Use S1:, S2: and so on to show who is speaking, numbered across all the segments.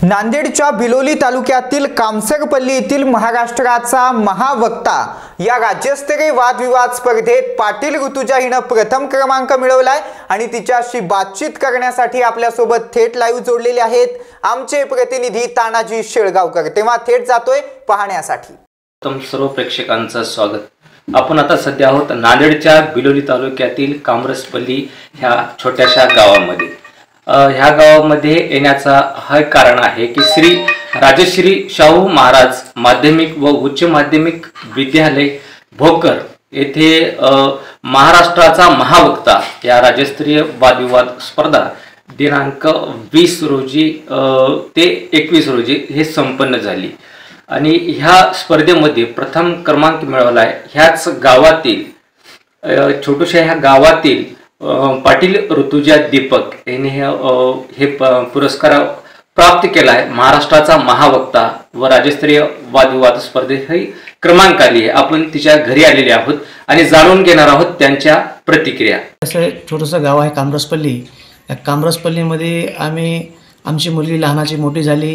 S1: नांदेडच्या बिलोली तालुक्यातील कामसरपल्ली येथील महाराष्ट्राचा महावक्ता या राज्यस्तरीय वादविवाद स्पर्धेत पाटील ऋतुजा हिने प्रथम क्रमांक मिळवलाय आणि तिच्याशी बातचीत करण्यासाठी आपल्या सोबत थेट लाईव्ह जोडलेले आहेत आमचे प्रतिनिधी तानाजी शेळगावकर। तेव्हा थेट जातोय पाहण्यासाठी।
S2: सर्व प्रेक्षकांचं स्वागत। आपण आता सध्या आहोत नांदेडच्या बिलोली तालुक्यातील कामसरपल्ली ह्या छोट्याशा गावामध्ये। ह्या गावामध्ये येण्याचा हा कारण आहे की श्री राजश्री शाहू महाराज माध्यमिक व उच्च माध्यमिक विद्यालय भोकर येथे महाराष्ट्राचा महावक्ता या राज्यस्तरीय वादविवाद स्पर्धा दिनांक 20 रोजी ते 21 रोजी हे संपन्न झाली आणि ह्या स्पर्धेमध्ये प्रथम क्रमांक मिळवलाय। ह्याच गावातील छोट्याशा ह्या गावातील पाटील ऋतुजा दीपक यांनी हे पुरस्कार प्राप्त केला आहे। महाराष्ट्राचा महावक्ता व राज्यस्तरीय वादविवाद स्पर्धेत ही क्रमांक आली आहे। आपण तिच्या घरी आलेले आहोत आणि जाणून घेणार आहोत त्यांच्या प्रतिक्रिया।
S3: असं छोटंसं गाव आहे कामसरपल्ली। या कामसरपल्लीमध्ये आमची मुलगी लहानाची मोठी झाली।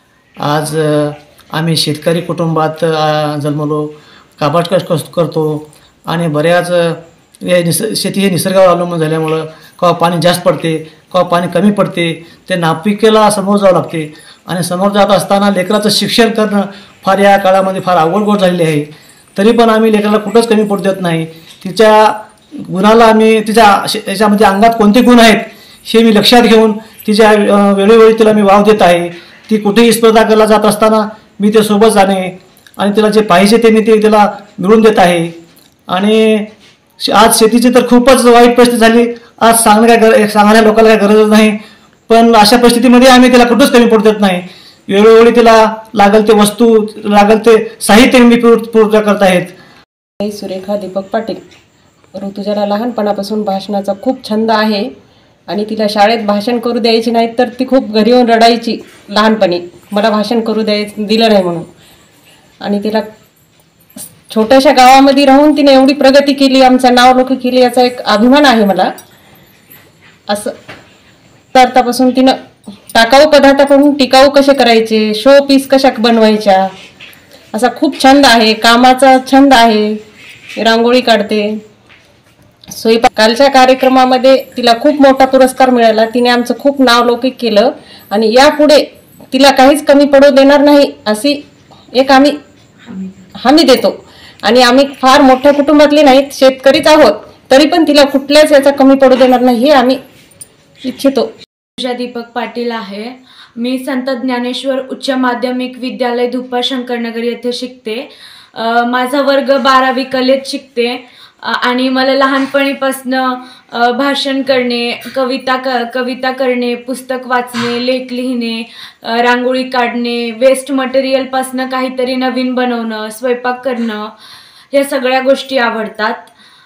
S3: आज आम्ही शेतकरी कुटुंबात जन्मलो, काबाड कष्ट करतो आणि बऱ्याच शेती हे निसर्गावर अवलंबून झाल्यामुळं केव्हा पाणी जास्त पडते केव्हा पाणी कमी पडते, ते नापिकेला समोर जावं लागते आणि समोर जात असताना लेकराचं शिक्षण करणं फार या काळामध्ये फार अवघड झालेली आहे। तरी पण आम्ही लेकराला कुठंच कमी पडू देत नाही। तिच्या गुणाला आम्ही याच्यामध्ये अंगात कोणते गुण आहेत हे मी लक्षात घेऊन तिच्या वेळोवेळी तिला मी वाव देत आहे। ती कुठेही स्पर्धा करायला जात असताना मी ते सोबत जाणे आणि तिला जे पाहिजे ते मी ते तिला मिळवून देत आहे। आणि आज शेतीची तर खूपच वाईट परिस्थिती झाली। आज सांगण्या लोकांना काय गरज नाही, पण अशा परिस्थितीमध्ये आम्ही तिला कुठंच कमी पडू देत नाही। वेळोवेळी तिला लागेल ते वस्तू लागेल ते साहित्य मी पूर्ण करत आहेत।
S4: सुरेखा दीपक पाटील। ऋतुजाला लहानपणापासून भाषणाचा खूप छंद आहे आणि तिला शाळेत भाषण करू द्यायची नाही तर ती खूप घरी येऊन रडायची लहानपणी, मला भाषण करू दिलं नाही म्हणून। आणि तिला छोट्याशा गावामध्ये राहून तिने एवढी प्रगती केली, आमचं नाव लोक केली, याचा एक अभिमान आहे मला। असं पदार्थापासून तिनं टाकाऊ पदार्थापासून टिकाऊ कसे करायचे, शो पीस कशा बनवायच्या, असा खूप छंद आहे, कामाचा छंद आहे। रांगोळी काढते, स्वयंपाक। कालच्या कार्यक्रमामध्ये तिला खूप मोठा पुरस्कार मिळाला। तिने आमचं खूप नाव लौकिक केलं आणि यापुढे तिला काहीच कमी पडू देणार नाही अशी एक आम्ही हमी देतो। आणि आम्ही फार मोठ्या कुटुंबातले नाहीत, शेतकरीच आहोत, तरी पण तिला कुठल्याच याचा कमी पडू देणार नाही हे आम्ही इच्छितो।
S5: ऋतुजा दीपक पाटील आहे। मी संत ज्ञानेश्वर उच्च माध्यमिक विद्यालय धुप्पा शंकरनगर येथे शिकते। माझा वर्ग 12वी कलेत शिकते आणि मला लहानपणीपासून भाषण करणे, कविता करणे, पुस्तक वाचणे, लेख लिहिणे, रांगोळी काढणे, वेस्ट मटेरियलपासून काहीतरी नवीन बनवणं, स्वयंपाक करणं, या सगळ्या गोष्टी आवडतात।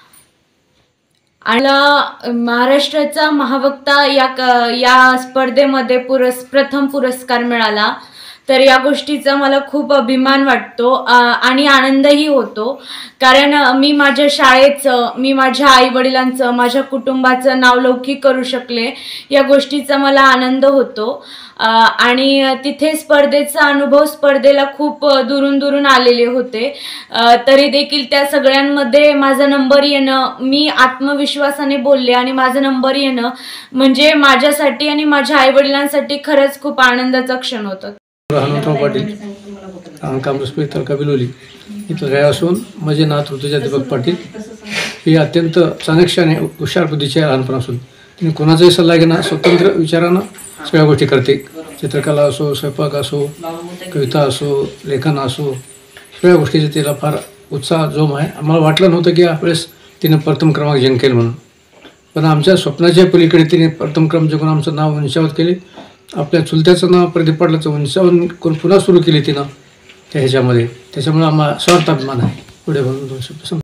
S5: आणि महाराष्ट्राचा महावक्ता या स्पर्धेमध्ये प्रथम पुरस्कार मिळाला, तर या गोष्टीचा मला खूप अभिमान वाटतो आणि आनंदही होतो। कारण मी माझ्या शाळेचं, मी माझ्या आईवडिलांचं, माझ्या कुटुंबाचं नावलौकिक करू शकले, या गोष्टीचा मला आनंद होतो। आणि तिथे स्पर्धेचा अनुभव, स्पर्धेला खूप दुरून आलेले होते, तरी देखील त्या सगळ्यांमध्ये माझा नंबर येणं, मी आत्मविश्वासाने बोलले आणि माझा नंबर येणं म्हणजे माझ्यासाठी आणि माझ्या आईवडिलांसाठी खरंच खूप आनंदाचा क्षण होता।
S6: हनुमंतराव पाटील, कामसरपल्ली तालुका बिलोली इथं राहत असून माझे नाव ऋतुजा दीपक पाटील। ही अत्यंत चाणक्य आणि हुशार बुद्धीची आहे। लहानपणापासून तिने कोणाचाही सल्ला घेणं, स्वतंत्र विचारानं सगळ्या गोष्टी करते। चित्रकला असो, स्वयंपाक असो, कविता असो, लेखन असो, सगळ्या गोष्टीचा तिला फार उत्साह जोम आहे। आम्हाला वाटलं नव्हतं की यावेळेस तिने प्रथम क्रमांक जिंकेल म्हणून, पण आमच्या स्वप्नाच्या पलीकडे तिने प्रथम क्रमांक जिंकून आमचं नाव उंचावत केले। आपल्या चुलत्याचं नाव प्रदीप पाटलाचं उंचावून पुन्हा सुरू केली तिनं ह्याच्यामध्ये, त्याच्यामुळे आम्हाला स्वार्थ अभिमान आहे। पुढे बोलून 2 शब्द